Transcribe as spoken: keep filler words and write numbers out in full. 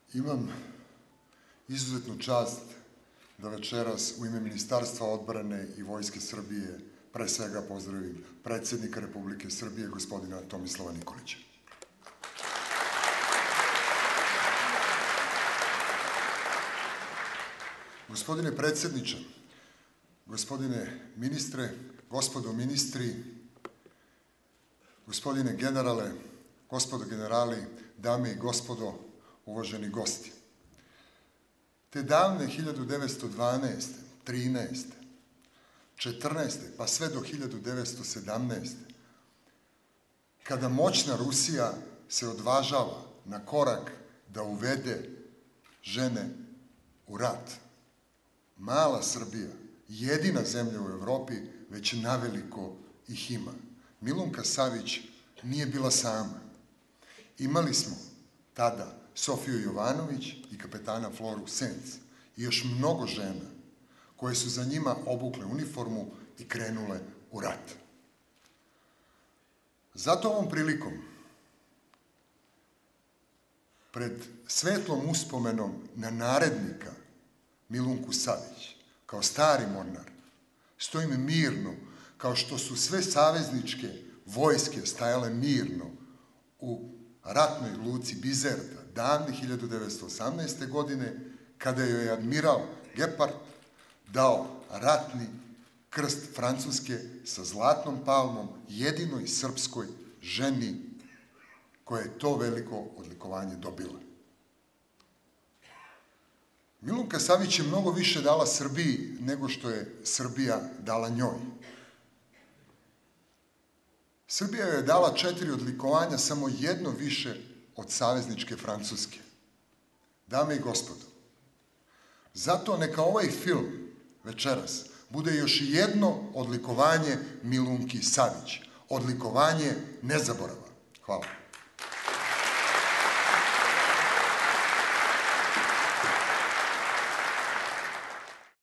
Imam izuzetnu čast da večeras u ime Ministarstva odbrane i Vojske Srbije pre svega pozdravim predsednika Republike Srbije, gospodina Tomislava Nikolića. Gospodine predsedniče, gospodine ministre, gospodo ministri, gospodine generale, gospodo generali, dame i gospodo, uvaženi gosti. Te davne hiljadu devetsto dvanaeste, trinaeste, četrnaeste, pa sve do hiljadu devetsto sedamnaeste. kada moćna Rusija se odvažava na korak da uvede žene u rat, mala Srbija, jedina zemlja u Evropi, već naveliko ih ima. Milunka Savić nije bila sama. Imali smo tada Sofiju Jovanović i kapetana Floru Senc i još mnogo žena koje su za njima obukle uniformu i krenule u rat. Zato ovom prilikom, pred svetlom uspomenom na narednika Milunku Savić, kao stari mornar, stojim mirno, kao što su sve savezničke vojske stajale mirno u ratnoj luci Bizerta, davne hiljadu devetsto osamnaeste. godine, kada joj je admiral Gepard dao ratni krst Francuske sa zlatnom palmom jedinoj srpskoj ženi koja je to veliko odlikovanje dobila. Milunka Savić je mnogo više dala Srbiji nego što je Srbija dala njoj. Srbija joj je dala četiri odlikovanja, samo jedno više od savezničke Francuske. Dame i gospodo, zato neka ovaj film večeras bude još jedno odlikovanje Milunki Savić, odlikovanje nezaborava. Hvala.